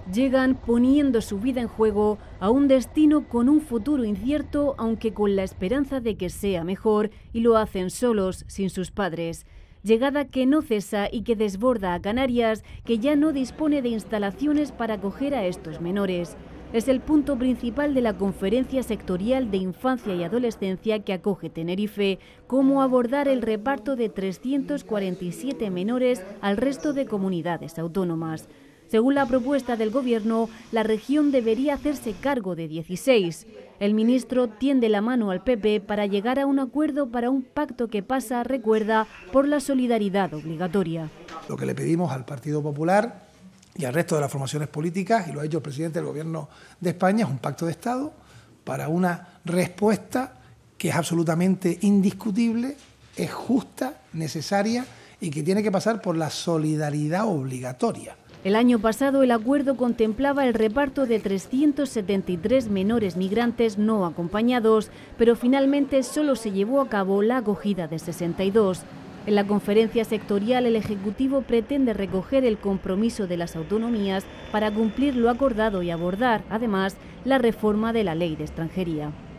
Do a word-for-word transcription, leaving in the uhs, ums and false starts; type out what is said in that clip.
Llegan poniendo su vida en juego a un destino con un futuro incierto, aunque con la esperanza de que sea mejor, y lo hacen solos, sin sus padres. Llegada que no cesa y que desborda a Canarias, que ya no dispone de instalaciones para acoger a estos menores. Es el punto principal de la Conferencia Sectorial de Infancia y Adolescencia que acoge Tenerife, cómo abordar el reparto de trescientos cuarenta y siete menores al resto de comunidades autónomas. Según la propuesta del Gobierno, la región debería hacerse cargo de dieciséis. El ministro tiende la mano al P P para llegar a un acuerdo para un pacto que pasa, recuerda, por la solidaridad obligatoria. Lo que le pedimos al Partido Popular y al resto de las formaciones políticas, y lo ha hecho el presidente del Gobierno de España, es un pacto de Estado para una respuesta que es absolutamente indiscutible, es justa, necesaria y que tiene que pasar por la solidaridad obligatoria. El año pasado el acuerdo contemplaba el reparto de trescientos setenta y tres menores migrantes no acompañados, pero finalmente solo se llevó a cabo la acogida de sesenta y dos. En la conferencia sectorial el Ejecutivo pretende recoger el compromiso de las autonomías para cumplir lo acordado y abordar, además, la reforma de la Ley de Extranjería.